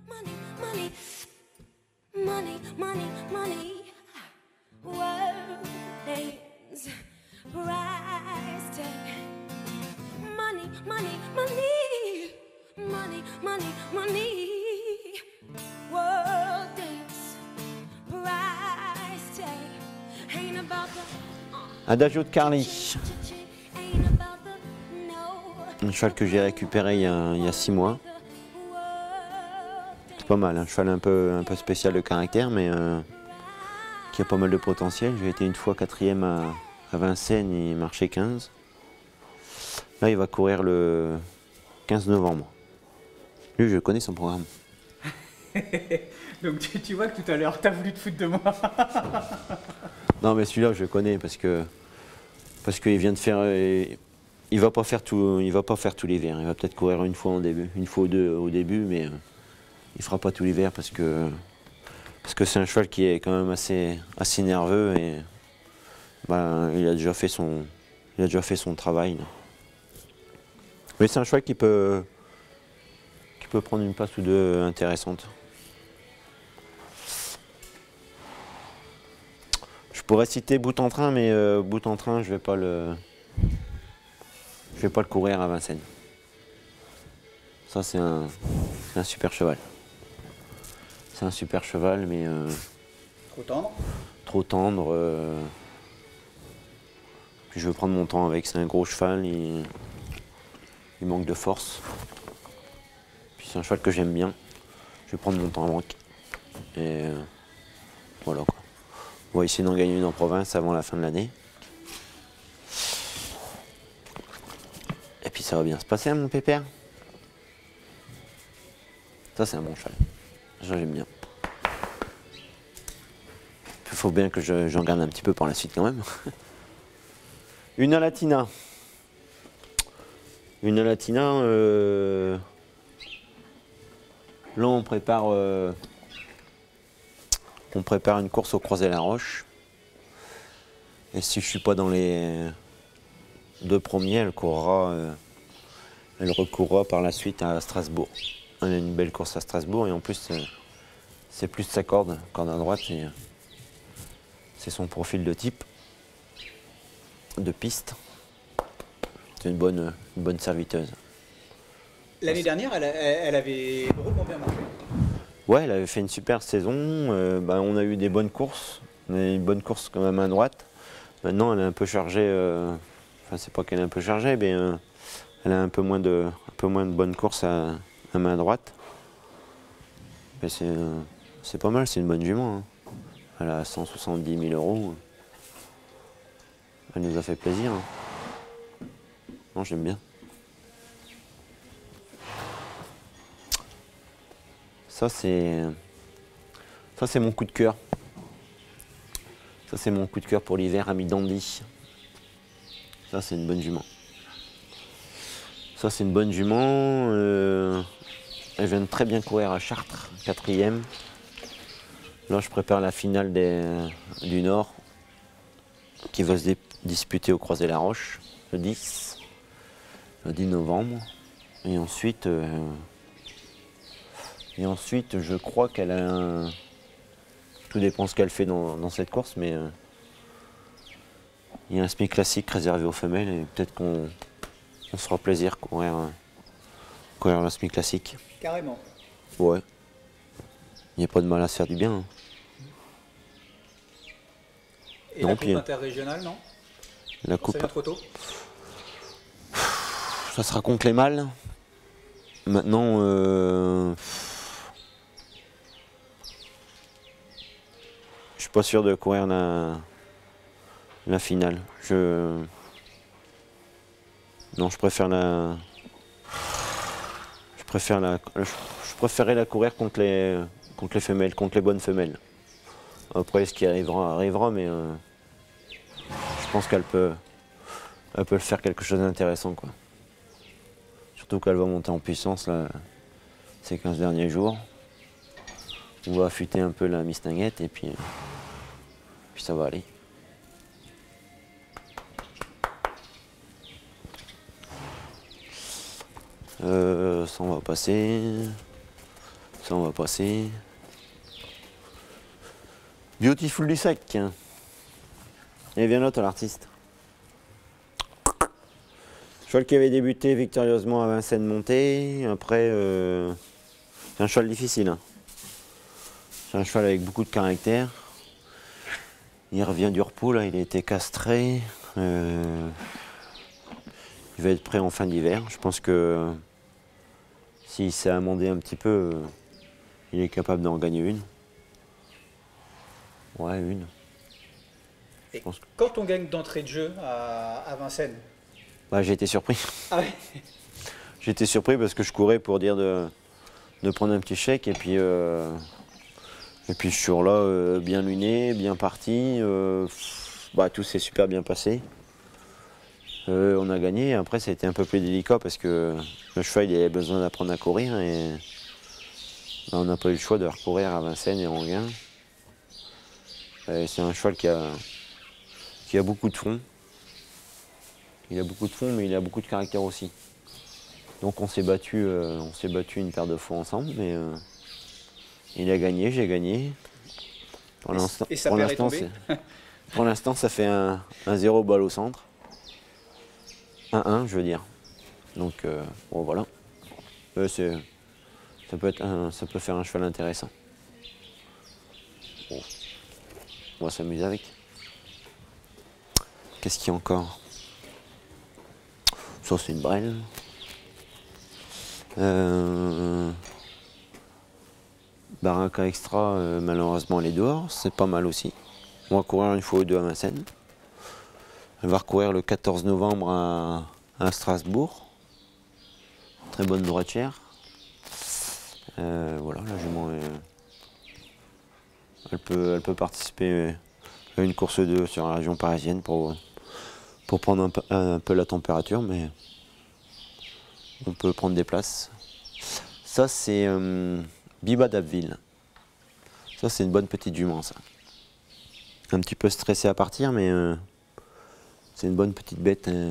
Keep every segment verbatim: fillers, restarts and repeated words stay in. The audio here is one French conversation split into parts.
Money, money, money, money, money. World names, price tag. Money, money, money, money, money, money. World names, price tag. Ain't about the Adagio de Carly. ain't about the no. Un cheval que j'ai récupéré il y a, il y a six mois. C'est pas mal, un cheval un peu, un peu spécial de caractère, mais euh, qui a pas mal de potentiel. J'ai été une fois quatrième à, à Vincennes et marché quinze. Là, il va courir le quinze novembre. Lui, je connais son programme. Donc tu, tu vois que tout à l'heure, t'as voulu te foutre de moi. Non, mais celui-là, je le connais parce que parce qu'il vient de faire. euh, Il va pas faire tout, il va pas faire tous les verts. Il va peut-être courir une fois en début, une fois ou deux au début, mais euh, il fera pas tous les verts parce que parce que c'est un cheval qui est quand même assez assez nerveux et bah, il a déjà fait son il a déjà fait son travail. Là. Mais c'est un cheval qui peut qui peut prendre une place ou deux intéressante. Je pourrais citer Bout en Train, mais euh, Bout en Train, je vais pas le je vais pas le courir à Vincennes. Ça, c'est un, c'est un super cheval. C'est un super cheval, mais euh, Trop tendre. trop tendre. euh, Puis je veux prendre mon temps avec. C'est un gros cheval, il, il manque de force. Puis c'est un cheval que j'aime bien. Je vais prendre mon temps avec. Et euh, voilà quoi. On va essayer d'en gagner une en province avant la fin de l'année. Et puis ça va bien se passer, mon pépère. Ça, c'est un bon cheval. Ça, j'aime bien. Il faut bien que je- j'en garde un petit peu par la suite quand même. Une Alatina. Une Alatina. Euh... Là, on prépare, euh... on prépare une course au Croisé-la-Roche. Et si je suis pas dans les deux premiers, elle courra, euh... elle recourra par la suite à Strasbourg. Elle a une belle course à Strasbourg et en plus, euh, c'est plus sa corde, corde à droite. Et, euh, c'est son profil de type, de piste. C'est une bonne, une bonne serviteuse. L'année dernière, elle, a- elle avait rebondé marché. Ouais, elle avait fait une super saison. euh, bah, on a eu des bonnes courses. On a eu une bonne course quand même à droite. Maintenant, elle est un peu chargée. euh, Enfin, c'est pas qu'elle est un peu chargée, mais euh, elle a un peu moins de, un peu moins de bonnes courses à, à main droite. Mais c'est, euh, c'est pas mal, c'est une bonne jument. Hein. Elle a cent soixante-dix mille euros. Elle nous a fait plaisir. Hein. Non, j'aime bien. Ça, c'est, ça, c'est mon coup de cœur. Ça, c'est mon coup de cœur pour l'hiver, Ami Dandy. Ça, c'est une bonne jument. Ça, c'est une bonne jument. euh, Elle vient de très bien courir à Chartres, quatrième. Là, je prépare la finale des, du Nord, qui va se dé- disputer au Croisé-la-Roche, le dix, le dix novembre. Et ensuite, euh, et ensuite, je crois qu'elle a un... Tout dépend ce qu'elle fait dans, dans cette course, mais euh, il y a un semi classique réservé aux femelles et peut-être qu'on on se fera plaisir courir, euh, courir le semi classique. Carrément. Ouais. Il n'y a pas de mal à se faire du bien. Hein. Et Non, la puis, coupe euh, interrégionale, non? La Ça coupe, vient trop tôt? ça sera contre les mâles. Maintenant, euh, je suis pas sûr de courir la, la finale. Je, non, je préfère la, je préfère la, je préférais la courir contre les, contre les femelles, contre les bonnes femelles. Après, ce qui arrivera, arrivera, mais euh, je pense qu'elle peut, elle peut faire quelque chose d'intéressant, quoi. Surtout qu'elle va monter en puissance là, ces quinze derniers jours. On va affûter un peu la mistinguette et puis, puis ça va aller. Euh, ça on va passer. Ça, on va passer. Beautiful du sac. Et viens là, toi, l'artiste. Cheval qui avait débuté victorieusement à Vincennes monté. Après, euh, c'est un cheval difficile. Hein. C'est un cheval avec beaucoup de caractère. Il revient du repos, là, il a été castré. Euh, il va être prêt en fin d'hiver. Je pense que s'il s'est amendé un petit peu, euh, il est capable d'en gagner une. Ouais, une. Et pense que- quand on gagne d'entrée de jeu à, à Vincennes, Bah, j'ai été surpris. ah ouais. J'ai été surpris parce que je courais pour dire de, de prendre un petit chèque et puis, euh, et puis je suis là euh, bien luné, bien parti. Euh, bah, tout s'est super bien passé. Euh, on a gagné. Après, ça a été un peu plus délicat parce que le cheval il avait besoin d'apprendre à courir et bah, on n'a pas eu le choix de recourir à Vincennes et en gain. Et c'est un cheval qui a, qui a beaucoup de fond. Il a beaucoup de fond, mais il a beaucoup de caractère aussi. Donc on s'est battu, euh, on s'est battu une paire de fois ensemble, mais euh, il a gagné, j'ai gagné. Pour Et- l'instant, et sa pour paire est l'instant, tombée c'est- pour l'instant, ça fait un, un zéro balle au centre. un un, je veux dire. Donc euh, bon, voilà. Euh, c'est- ça peut être un- ça peut faire un cheval intéressant. Bon. On va s'amuser avec. Qu'est-ce qu'il y a encore? Ça, c'est une brêle. Euh, Baraka Extra, euh, malheureusement, elle est dehors. C'est pas mal aussi. On va courir une fois ou deux à Vincennes. Elle va recourir le quatorze novembre à, à Strasbourg. Très bonne droitière. Euh, voilà, la jument, est- elle, peut, elle peut participer à une course deux sur la région parisienne pour, pour prendre un peu, un peu la température, mais on peut prendre des places. Ça, c'est euh, Biba d'Abbeville. Ça, c'est une bonne petite jument, ça. Un petit peu stressé à partir, mais euh, c'est une bonne petite bête. euh.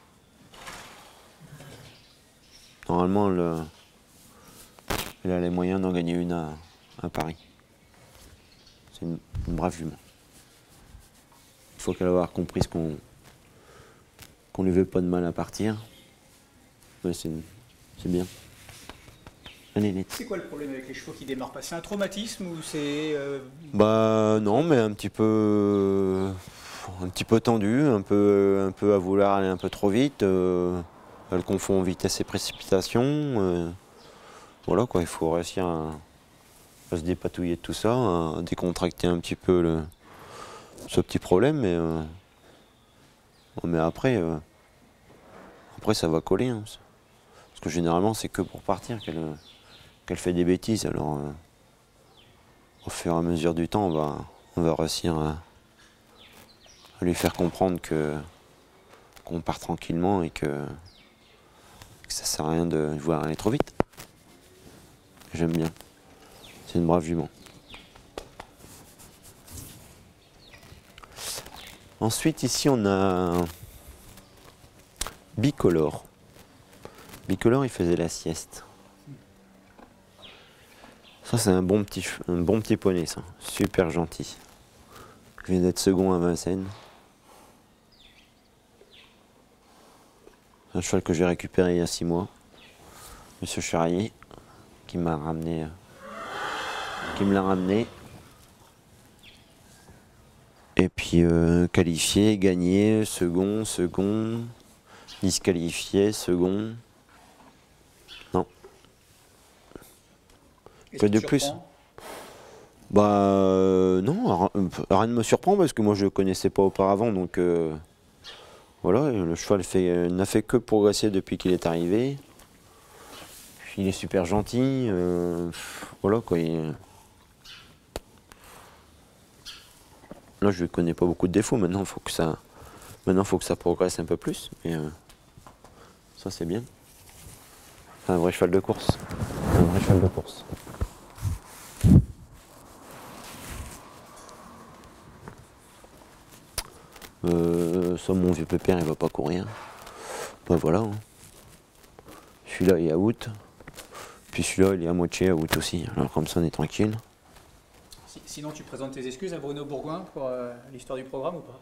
Normalement, le- elle a les moyens d'en gagner une à, à Paris. C'est une, une brave jument. Il faut qu'elle ait compris ce qu'on qu'on lui veut pas de mal à partir. Ouais, c'est c'est bien. Allez, let's. C'est quoi le problème avec les chevaux qui démarrent pas? C'est un traumatisme ou c'est... euh, Bah non, mais un petit peu, un petit peu tendu, un peu, un peu à vouloir aller un peu trop vite. Euh, elle confond vitesse et précipitation. Euh, voilà quoi, il faut réussir à, à se dépatouiller de tout ça, à décontracter un petit peu le, ce petit problème. Mais, euh, mais après, euh, après ça va coller. Hein. Parce que généralement c'est que pour partir qu'elle qu'elle fait des bêtises. Alors euh, au fur et à mesure du temps, on va, on va réussir à, à lui faire comprendre que qu'on part tranquillement et que, que ça sert à rien de vouloir aller trop vite. J'aime bien. C'est une brave jument. Ensuite, ici, on a Bicolore. Bicolore, il faisait la sieste. Ça, c'est un bon petit, ch- un bon petit poney, ça. Super gentil. Il vient d'être second à Vincennes. Un cheval que j'ai récupéré il y a six mois. Monsieur Charrier, qui m'a ramené, euh, qui me l'a ramené. Et puis euh, qualifié, gagné, second, second, disqualifié, second. Non. qu'est-ce Que qui de te plus. surprend? Bah euh, non, rien rien ne me surprend parce que moi je ne le connaissais pas auparavant, donc euh, voilà, le cheval fait, euh, n'a fait que progresser depuis qu'il est arrivé. Puis il est super gentil, euh, voilà quoi. il- Là je ne connais pas beaucoup de défauts, maintenant il faut que ça, maintenant faut que ça progresse un peu plus, mais euh, ça c'est bien. C'est un vrai cheval de course, un vrai cheval de course. Euh, ça, mon vieux pépère, il va pas courir. Ben voilà. Hein. Celui-là, il est à août. Puis celui-là, il est à moitié à août aussi. Alors comme ça, on est tranquille. Si- Sinon, tu présentes tes excuses à Bruno Bourgoin pour euh, l'histoire du programme ou pas?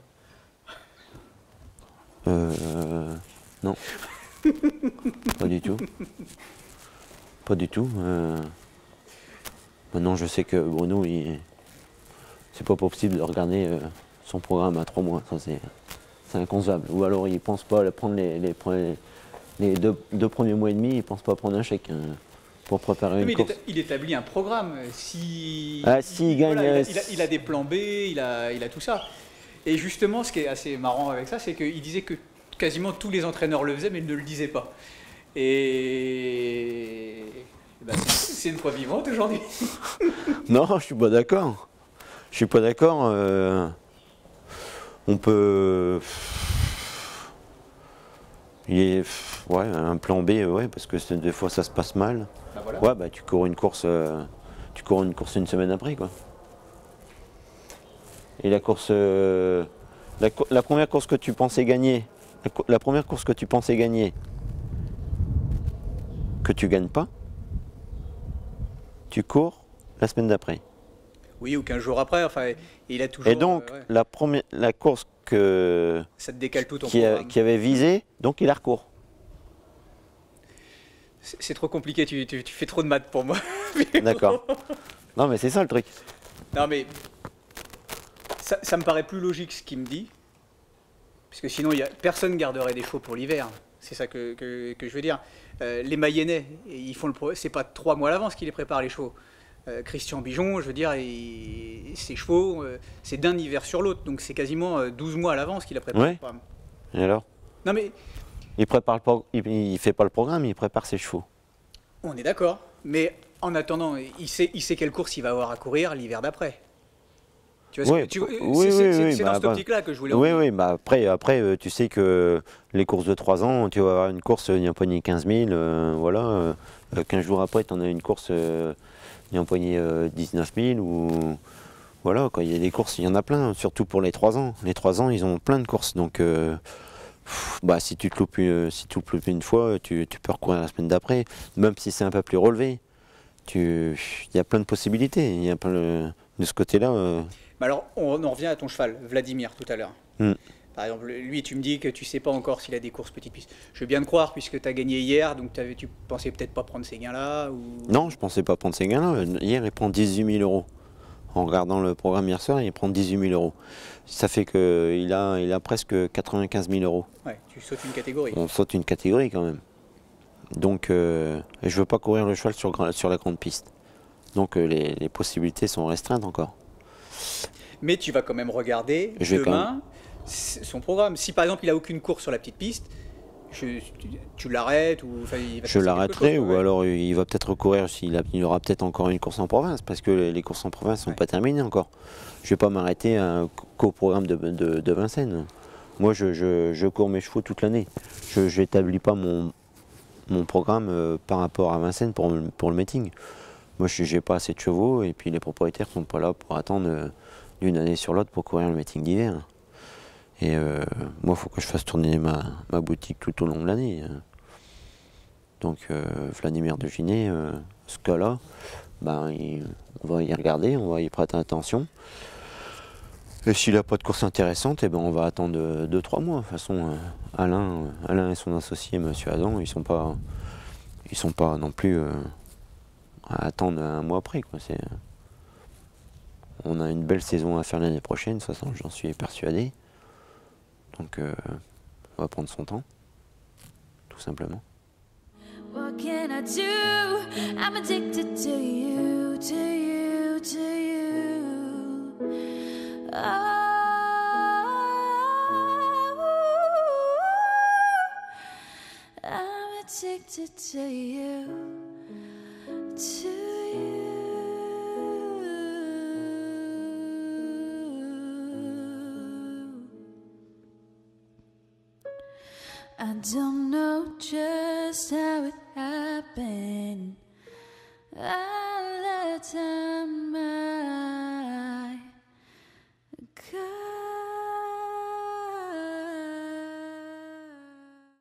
Euh, non. Pas du tout. Pas du tout. Euh, maintenant, je sais que Bruno, il, c'est pas possible de regarder euh, son programme à trois mois. Ça, c'est, c'est inconcevable. Ou alors, il pense pas à prendre les, les, les, les deux, deux premiers mois et demi, il pense pas à prendre un chèque hein, pour préparer une Mais il, course. éta- il établit un programme. Si, Ah, s'il gagne, voilà, il, a, euh, il a- il a des plans B, il a, il a tout ça. Et justement, ce qui est assez marrant avec ça, c'est qu'il disait que quasiment tous les entraîneurs le faisaient, mais ils ne le disaient pas. Et ben, c'est c'est une preuve vivante aujourd'hui. Non, je suis pas d'accord. Je suis pas d'accord. euh, on peut. Il est. Ouais, un plan B, ouais, parce que c'est- des fois ça se passe mal. Ben voilà. Ouais, bah tu cours une course. euh, tu cours une course une semaine après, quoi. Et la course. euh, la, cou- la première course que tu pensais gagner. La, cou- la première course que tu pensais gagner. Que tu gagnes pas. Tu cours la semaine d'après. Oui, ou quinze jours après. Enfin, il a toujours. Et donc, euh, ouais, la, première, la course que, ça te décale tout ton qui, a- programme. qui avait visé, donc il la recourt. C'est c'est trop compliqué. Tu, tu- tu fais trop de maths pour moi. D'accord. Non, mais c'est ça le truc. Non, mais ça, ça me paraît plus logique ce qu'il me dit, puisque sinon il y a, personne garderait des chevaux pour l'hiver. C'est ça que, que- que je veux dire. Euh, les Mayennais, ils font le pro- c'est pas trois mois à l'avance qu'ils les préparent les chevaux. Euh, Christian Bijon, je veux dire, il- ses chevaux, euh, c'est d'un hiver sur l'autre, donc c'est quasiment euh, douze mois à l'avance qu'il a préparé Ouais. le programme. Et alors Non mais Il prépare le pro- il, il fait pas le programme, il prépare ses chevaux. on est d'accord, mais en attendant, il sait, il sait quelle course il va avoir à courir l'hiver d'après. Tu vois, ce Oui, que- tu vois, oui, c'est oui, c'est- c'est- oui, c'est bah, dans cette bah, optique-là que je voulais en Oui, venir. oui, bah après, après euh, tu sais que les courses de trois ans, tu vas avoir une course, il y a un poignet quinze mille, euh, voilà. euh, quinze jours après, tu en as une course, euh, il y a un poignet euh, dix-neuf mille, ou. Voilà, quoi, il y a des courses, il y en a plein, surtout pour les trois ans. Les trois ans, ils ont plein de courses, donc. euh, pff, bah, si tu te loupes, une- si tu te loupes une fois, tu, tu peux recourir la semaine d'après, même si c'est un peu plus relevé. Tu, il y a plein de possibilités. Il y a plein de, de ce côté-là. euh, Mais alors, on en revient à ton cheval, Vladimir, tout à l'heure. Hmm. Par exemple, lui, tu me dis que tu sais pas encore s'il a des courses petites pistes. Je veux bien te croire, puisque tu as gagné hier, donc t'avais- tu pensais peut-être pas prendre ces gains-là ou... Non, je pensais pas prendre ces gains-là. Hier, il prend dix-huit mille euros. En regardant le programme hier soir, il prend dix-huit mille euros. Ça fait qu'il a, il a presque quatre-vingt-quinze mille euros. Ouais, tu sautes une catégorie. On saute une catégorie quand même. Donc, euh, je veux pas courir le cheval sur, gra- sur la grande piste. Donc, euh, les, les possibilités sont restreintes encore. Mais tu vas quand même regarder Je vais quand demain s- son programme. Si par exemple il a aucune course sur la petite piste, je- tu, tu l'arrêtes ou enfin, il va te Je passer quelque l'arrêterai, chose, ou quoi, ouais. alors il va peut-être recourir s'il a- il aura peut-être encore une course en province, parce que les, les courses en province sont Ouais. pas terminées encore. Je vais pas m'arrêter à- qu'au programme de, de, de Vincennes. Moi, je, je- je cours mes chevaux toute l'année. Je n'établis pas mon, mon programme euh, par rapport à Vincennes pour, le- pour le meeting. Moi, je n'ai pas assez de chevaux, et puis les propriétaires sont pas là pour attendre euh, d'une année sur l'autre pour courir le meeting d'hiver. Et euh, moi, il faut que je fasse tourner ma, ma boutique tout au long de l'année. hein. Donc, euh, Vladimir de Ginet, euh, ce cas-là, ben, il- on va y regarder, on va y prêter attention. Et s'il n'a pas de course intéressante, eh ben, on va attendre deux trois mois. De toute façon, euh, Alain, euh, Alain et son associé, M. Adam, ils ne sont, pas- ils sont pas non plus euh, à attendre un mois après. Quoi. C'est, euh, on a une belle saison à faire l'année prochaine, de toute façon, j'en suis persuadé. Donc, euh, on va prendre son temps, tout simplement. What can I do? I'm addicted to you, to you, to you. Oh, I'm addicted to you, to you. I don't know just how it happened. I let time